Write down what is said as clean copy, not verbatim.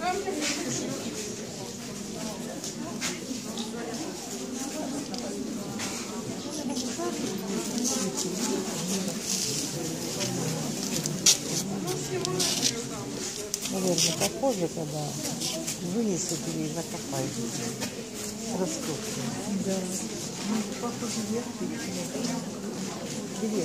Наверное, похоже, когда вынесут или закопают. Растут. Да. Ну, похоже, вверх. Где?